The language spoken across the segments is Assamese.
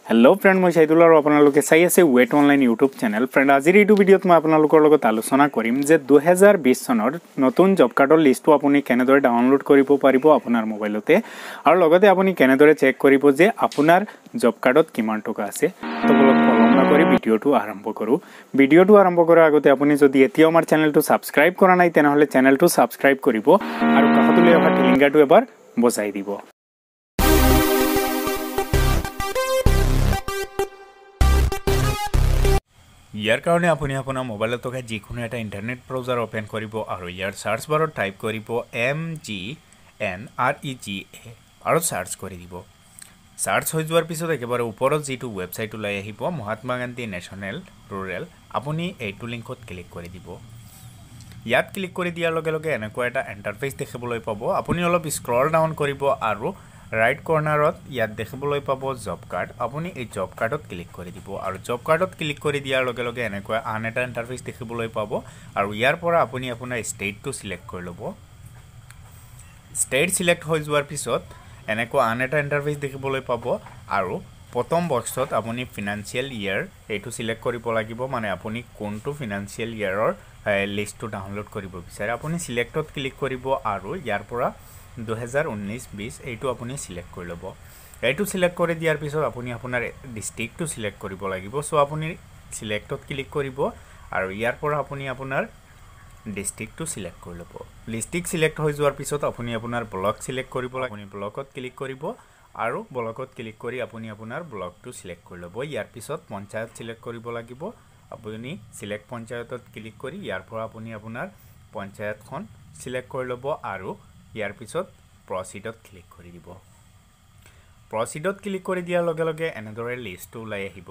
हेलो फ्रेंड मैं शाहिदुल और आपनालोके चाই আছে wait online YouTube channel friend আজিৰ এই ভিডিঅ'ত মই আপোনালোকৰ লগত আলোচনা কৰিম যে 2020 চনৰ নতুন জব কাৰ্ডৰ লিষ্টটো আপুনি কেনেদৰে ডাউনলোড কৰিব পাৰিব আপোনাৰ মোবাইলতে আৰু লগতে আপুনি কেনেদৰে চেক কৰিব যে আপোনাৰ জব কাৰ্ডত কিমান টকা আছে তো বলক পলম নকৰি ভিডিঅ'টো আৰম্ভ কৰো ভিডিঅ'টো আৰম্ভ কৰাৰ আগতে আপুনি যদি এতিয়াও আমাৰ চেনেলটো সাবস্ক্ৰাইব কৰা নাই তেনেহলে চেনেলটো সাবস্ক্ৰাইব কৰিব আৰু কাষত থকা টিলিংগাটো এবাৰ বজাই দিব ইয়াৰ কাৰণে আপুনি আপোনাৰ মোবাইলত থকা যিকোনো এটা ইন্টাৰনেট ব্ৰাউজাৰ ওপেন কৰিব আৰু ইয়াৰ সাৰ্চ বাৰত টাইপ কৰিব MGNREGA আৰু সাৰ্চ কৰি দিব সাৰ্চ হৈ যোৱাৰ পিছত একেবাৰে ওপৰত যিটো ওয়েবসাইট ওলাই আহিব মহাত্মা গান্ধী নেশনেল ৰুৰেল আপুনি এইটো লিংকত ক্লিক কৰি দিব ইয়াত ক্লিক কৰি দিয়াৰ লগে লগে এনেকুৱা এটা ইন্টাৰফেস দেখিবলৈ পাব আপুনি অলপ স্ক্ৰল ডাউন কৰিব আৰু राइट कर्नारत ইয়াত দেখিবলৈ পাব জব কাৰ্ড আপুনি এই জব কাৰ্ডত ক্লিক কৰি দিব আৰু জব কাৰ্ডত ক্লিক কৰি দিয়াৰ লগে লগে এনেকুৱা আন এটা ইন্টাৰফেস দেখিবলৈ পাব আৰু ইয়াৰ পৰা আপুনি আপোনাৰ ষ্টেটটো সিলেক্ট কৰি ল'ব ষ্টেট সিলেক্ট হৈ যোৱাৰ পিছত এনেকুৱা আন এটা ইন্টাৰফেস দেখিবলৈ পাব আৰু প্ৰথম বক্সত আপুনি ফাইনান্সিয়েল ইয়াৰ এইটো সিলেক্ট কৰিব লাগিব মানে আপুনি কোনটো ফাইনান্সিয়েল ইয়াৰৰ লিষ্টটো ডাউনলোড কৰিব বিচাৰে আপুনি সিলেক্টত ক্লিক কৰিব আৰু ইয়াৰ পৰা 2019-20 এইটো আপুনি সিলেক্ট কৰি ল'ব এইটো সিলেক্ট কৰি দিয়াৰ পিছত আপুনি আপোনাৰ ডিস্ট্ৰিক্টটো সিলেক্ট কৰিব লাগিব সো আপুনি সিলেক্টত ক্লিক কৰিব আৰু ইয়াৰ পৰা আপুনি আপোনাৰ ডিস্ট্ৰিক্টটো সিলেক্ট কৰি ল'ব ডিস্ট্ৰিক্ট সিলেক্ট হৈ যোৱাৰ পিছত আপুনি আপোনাৰ ব্লক সিলেক্ট কৰিব আপুনি ব্লকত ক্লিক কৰিব আৰু ব্লকত ক্লিক কৰি আপুনি আপোনাৰ ব্লকটো সিলেক্ট কৰি ল'ব ইয়াৰ পিছত পঞ্চায়ত সিলেক্ট কৰিব লাগিব আপুনি সিলেক্ট পঞ্চায়তত ক্লিক কৰি ইয়াৰ পৰা আপুনি আপোনাৰ পঞ্চায়তখন সিলেক্ট কৰি ল'ব আৰু ইয়াৰ পিছত প্ৰসিডত ক্লিক কৰি দিব প্ৰসিডত ক্লিক কৰি দিয়াৰ লগে লগে এনেদৰে লিষ্টটো ওলাই আহিব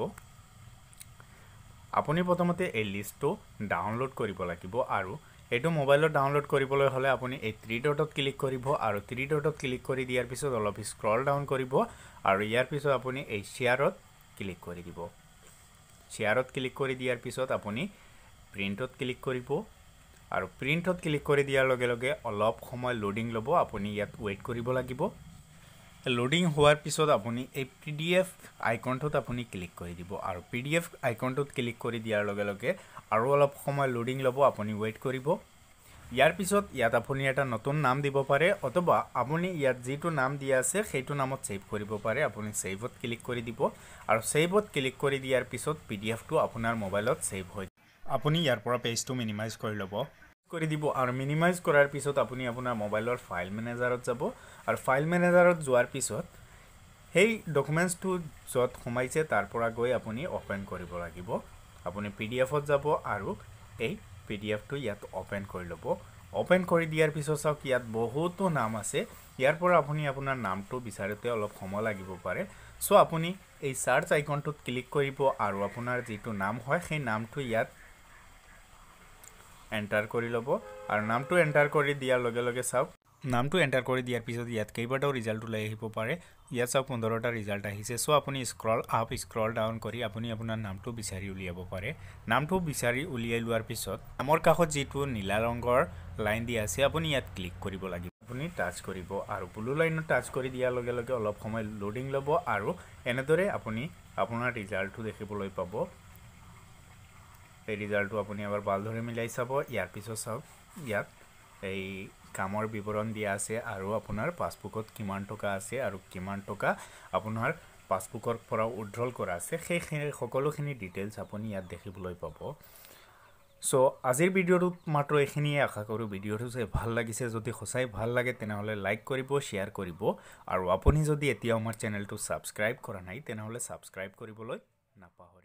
আপুনি প্ৰথমতে এই লিষ্টটো ডাউনলোড কৰিব লাগিব আৰু এটো মোবাইলত ডাউনলোড কৰিবলৈ হলে আপুনি এই 3 ডটত ক্লিক কৰিব আৰু 3 ডটত ক্লিক কৰি দিয়াৰ পিছত অলপ স্ক্ৰল ডাউন কৰিব আৰু ইয়াৰ পিছত আপুনি এই শেয়াৰত ক্লিক কৰি দিব শেয়াৰত ক্লিক কৰি দিয়াৰ পিছত আপুনি প্ৰিন্টত ক্লিক কৰিব আৰু প্ৰিন্টত ক্লিক কৰি দিয়াৰ লগে লগে অলপ সময় লোডিং লব আপুনি ইয়াত ওয়েট কৰিব লাগিব লোডিং হোৱাৰ পিছত আপুনি এই পিডিএফ আইকনটোত আপুনি ক্লিক কৰি দিব আৰু পিডিএফ আইকনটোত ক্লিক কৰি দিয়াৰ লগে লগে আৰু অলপ সময় লোডিং লব আপুনি ওয়েট কৰিব ইয়াৰ পিছত ইয়াত আপুনি এটা নতুন নাম দিব পাৰে অথবা আপুনি ইয়াত যেটো নাম দিয়া আছে সেইটো নামত সেভ কৰিব পাৰে আপুনি সেভত ক্লিক কৰি দিব আৰু সেভত ক্লিক কৰি দিয়াৰ পিছত পিডিএফটো আপোনাৰ মোবাইলত সেভ হৈ আপুনি ইয়াৰ পৰা পেজটো মিনিমাইজ কৰি ল'ব কৰি দিব আৰু মিনিমাইজ কৰাৰ পিছত আপুনি আপোনাৰ মোবাইলৰ ফাইল মেনেজাৰত যাব আৰু ফাইল মেনেজাৰত যোৱাৰ পিছত হেই ডকুমেন্টছটো যত সোমাইছে তাৰ পৰা গৈ আপুনি ওপেন কৰিব লাগিব আপুনি পিডিএফত যাব আৰু এই পিডিএফটো ইয়াত ওপেন কৰি ল'ব ওপেন কৰি দিয়াৰ পিছত চাওক ইয়াত বহুতো নাম আছে ইয়াৰ পৰা আপুনি আপোনাৰ নামটো বিচাৰোতে অলপ সময় লাগিব পাৰে সো আপুনি এই সাৰ্চ আইকনটোত ক্লিক কৰিব আৰু আপোনাৰ যেটো নাম হয় সেই নামটো ইয়াত এন্টাৰ কৰি ল'ব আৰু নামটো এন্টাৰ কৰি দিয়াৰ লগে লগে চাওক নামটো এন্টাৰ কৰি দিয়াৰ পিছত ইয়াত কেইবাটাও ৰিজাল্ট ওলাই আহিব পাৰে ইয়াত চাওক 15টা ৰিজাল্ট আহিছে সো আপুনি স্ক্ৰল আপ স্ক্ৰল ডাউন কৰি আপুনি আপোনাৰ নামটো বিচাৰি উলিয়াব পাৰে নামটো বিচাৰি উলিয়াই লোৱাৰ পিছত নামৰ কাষত যেটো নীলা ৰঙৰ লাইন দিয়া আছে আপুনি ইয়াত ক্লিক কৰিব লাগিব আপুনি টাচ কৰিব আৰু ব্লু লাইনত টাচ কৰি দিয়াৰ লগে লগে অলপ সময় লোডিং ল'ব আৰু এনেদৰে আপুনি আপোনাৰ ৰিজাল্টটো দেখিবলৈ পাব এই ৰিজাল্টটো আপুনি এবাৰ ভালদৰে মিলাই চাব ইয়াৰ পিছত চাওক ইয়াত এই কামৰ বিৱৰণ দিয়া আছে আৰু আপোনাৰ পাসবুকত কিমান টকা আছে আৰু কিমান টকা আপোনাৰ পাসবুকৰ পৰা উইথড্ৰল কৰা আছে সেই সকলোখিনি ডিটেইলছ আপুনি ইয়াত দেখিবলৈ পাব সো আজিৰ ভিডিঅ'টোত মাত্ৰ এখিনিয়ে আশা কৰো ভিডিঅ'টো যে ভাল লাগিছে যদি সঁচাই ভাল লাগে তেনেহলে লাইক কৰিব শেয়াৰ কৰিব আৰু আপুনি যদি এতিয়া আমাৰ চেনেলটো সাবস্ক্ৰাইব কৰা নাই তেনেহলে সাবস্ক্ৰাইব কৰিবলৈ নাপাহৰিব